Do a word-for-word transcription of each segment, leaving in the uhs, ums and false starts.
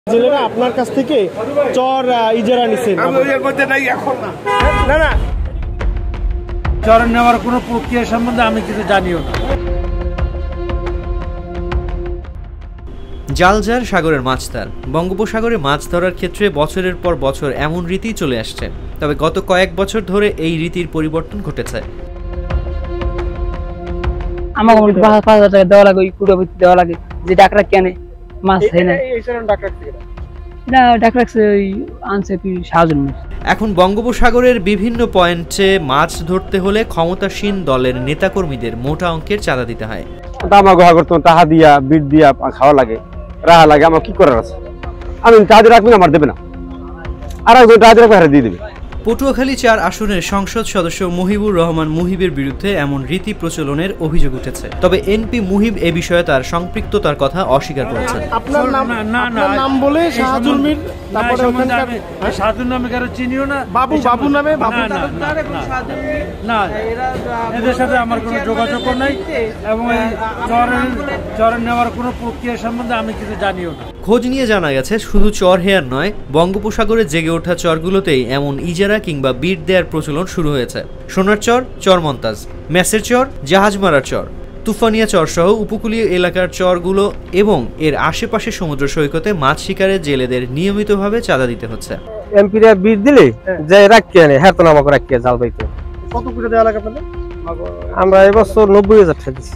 জেলেরা আপনার কাছ থেকে চর ইজারা নিছেন? না না, চর নেওয়ার কোনো প্রক্রিয়া সম্বন্ধে আমি কিছু জানিও না। জালজার সাগরের মাছ ধর বঙ্গোপসাগরে মাছ ধরার ক্ষেত্রে বছরের পর বছর এমন রীতি চলে আসছে, তবে গত কয়েক বছর ধরে এই রীতির পরিবর্তন ঘটেছে। আমাকে পাঁচ হাজার টাকা দেওয়া লাগে, কুড়াপতি দেওয়া লাগে, যে ডাকরা কেনে মাছ এখন বঙ্গোপসাগরের বিভিন্ন পয়েন্টে মাছ ধরতে হলে ক্ষমতাসীন দলের নেতাকর্মীদের মোটা অঙ্কের চাঁদা দিতে হয়। টাকা দিয়া বিট দিয়া খাওয়া লাগে, রাহা লাগে। আমার কি করার আছে? আমি টাকা দিয়ে রাখবেন, আমার দেবে না, আর একজন টাকা দিয়ে রাখবে, দিয়ে দেবে। পটুয়াখালী চার আসনের সংসদ সদস্য মুহিবুর রহমান মুহিবের বিরুদ্ধে এমন রীতি প্রচলনের অভিযোগ উঠেছে, তবে এনপি মুহিব এ বিষয়ে তার সম্পৃক্ততা কথা অস্বীকার করেছেন। আপনার নাম নাম বলে শাহজুল মির, তারপরে ওখানকার শাহজুল নামে কারো চিনিও না, বাবু বাবু নামে বাবু না, এদের সাথে আমার কোনো যোগাযোগ নাই এবং এই চরের চর নেওয়ার কোনো প্রক্রিয়া সম্বন্ধে আমি কিছু জানিও না। খোঁজ নিয়ে জানা গেছে শুধু চর হেয়ার নয়, বঙ্গোপসাগরে জেগে ওঠা চরগুলোতেই এমন ইজারা কিংবা বিট দেওয়ার প্রচলন শুরু হয়েছে। সোনার চর, চর মন্তাজ, মেসের চর, জাহাজ মারার চর, তুফানিয়া চর সহ উপকূলীয় এলাকার চরগুলো এবং এর আশেপাশে সমুদ্র সৈকতে মাছ শিকারে জেলেদের নিয়মিতভাবে চাঁদা দিতে হচ্ছে। এমপিরা বিট দিলে যে রাখিয়ে আনে, হ্যাঁ তো আমাকে রাখিয়ে জাল পাইতে। কত করে দেওয়া লাগে আপনাদের? আমরা এবছর নব্বই হাজার টাকা দিচ্ছি।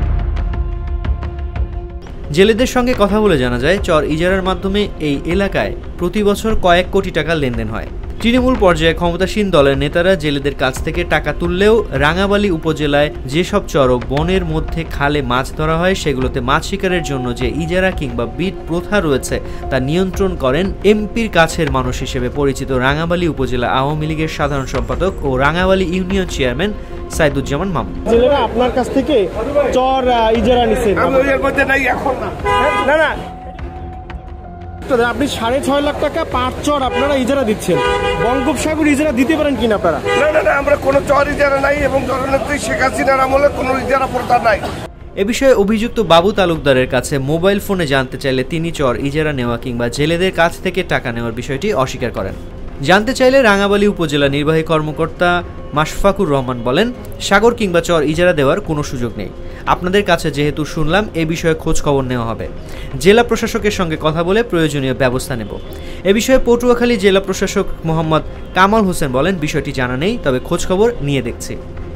জেলেদের সঙ্গে কথা বলে জানা যায়, চর ইজারার মাধ্যমে এই এলাকায় প্রতি বছর কয়েক কোটি টাকা লেনদেন হয়। তৃণমূল পর্যায়ে ক্ষমতাসীন দলের নেতারা জেলেদের কাছ থেকে টাকা তুললেও রাঙাবালী উপজেলায় যেসব চর ও বনের মধ্যে খালে মাছ ধরা হয়, সেগুলোতে মাছ শিকারের জন্য যে ইজারা কিংবা বিট প্রথা রয়েছে তা নিয়ন্ত্রণ করেন এমপির কাছের মানুষ হিসেবে পরিচিত রাঙাবালী উপজেলা আওয়ামী লীগের সাধারণ সম্পাদক ও রাঙাবালী ইউনিয়ন চেয়ারম্যান সাইদুজ্জামান মামুন। জেলেরা আপনার কাছ থেকে চর ইজারা নিছেন? না না, আপনি সাড়ে ছয় লাখ টাকা পাঁচ চর আপনারা ইজারা দিচ্ছেন, বঙ্গোপসাগর ইজারা দিতে পারেন কিনা আপনারা? না না না, আমরা কোনো চর ইজারা নাই এবং জননেত্রী শেখ হাসিনার আমলে কোনো ইজারা প্রথা নাই। এ বিষয়ে অভিযুক্ত বাবু তালুকদারের কাছে মোবাইল ফোনে জানতে চাইলে তিনি চর ইজারা নেওয়া কিংবা জেলেদের কাছ থেকে টাকা নেওয়ার বিষয়টি অস্বীকার করেন। জানতে চাইলে রাঙাবালী উপজেলা নির্বাহী কর্মকর্তা মাশফাকুর রহমান বলেন, সাগর কিংবা চর ইজারা দেওয়ার কোনো সুযোগ নেই। আপনাদের কাছে যেহেতু শুনলাম, এ বিষয়ে খোঁজ খবর নেওয়া হবে। জেলা প্রশাসকের সঙ্গে কথা বলে প্রয়োজনীয় ব্যবস্থা নেব। এ বিষয়ে পটুয়াখালী জেলা প্রশাসক মোহাম্মদ কামাল হোসেন বলেন, বিষয়টি জানা নেই, তবে খোঁজ খবর নিয়ে দেখছি।